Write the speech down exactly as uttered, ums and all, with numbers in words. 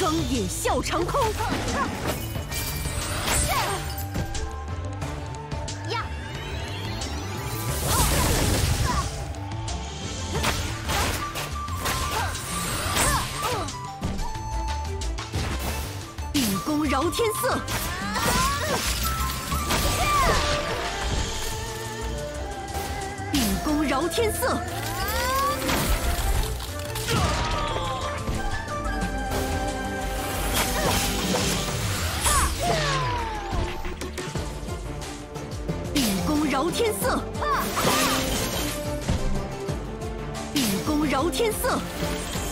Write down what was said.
双眼笑长空。 呀！ 秉公饶天色。秉公饶天色。 饶天色，秉公饶天色。